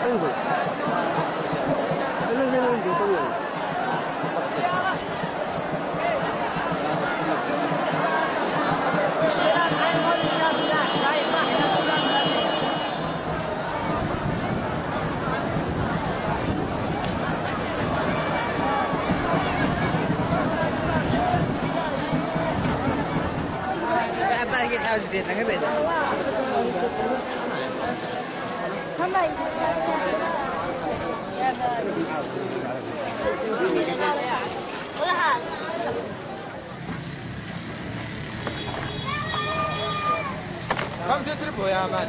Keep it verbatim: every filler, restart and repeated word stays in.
انزل الذين عندي طويل باقي تحاول تدير لك ابدا خمسة تربو يا مان